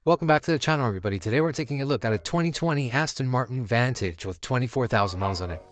Welcome back to the channel, everybody. Today we're taking a look at a 2020 Aston Martin Vantage with 24,000 miles on it.